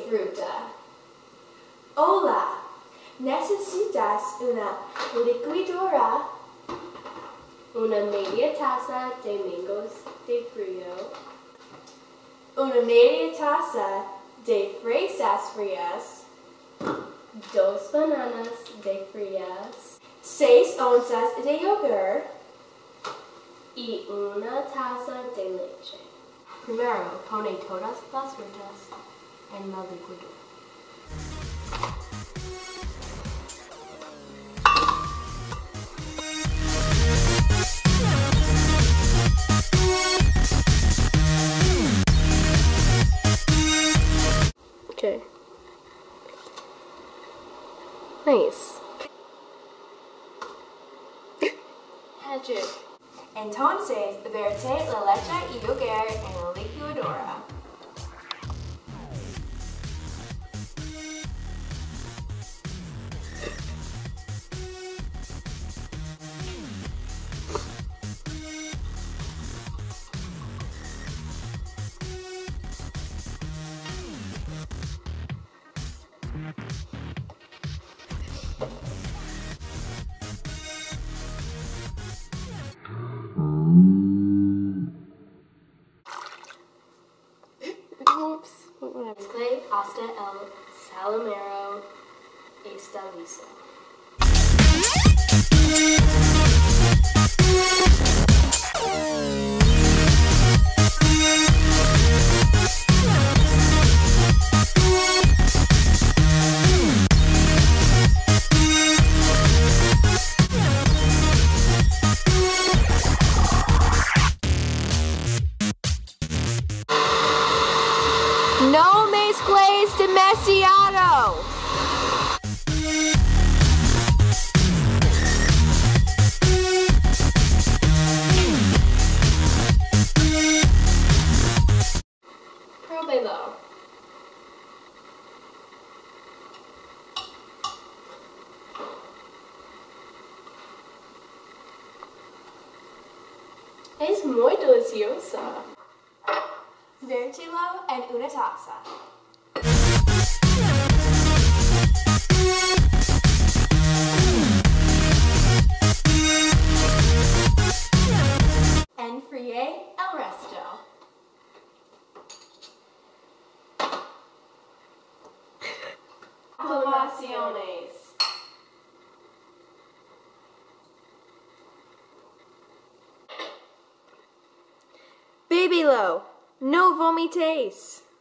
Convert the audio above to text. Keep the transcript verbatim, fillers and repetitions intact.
Fruta. Hola, necesitas una licuadora, una media taza de mangos de frío, una media taza de fresas frías, dos bananas de frías, seis onzas de yogur y una taza de leche. Primero, pone todas las frutas en la licuadora. Okay. Nice. Magic. Entonces, verte la leche y yogur en la licuadora. Oops. Mezcle hasta el Zalamero está listo. No mezcles demasiado. Pruébelo. Es muy deliciosa. Vértelo en una taza. Enfríe el resto. Aclamaciones. Bébelo, no vomites.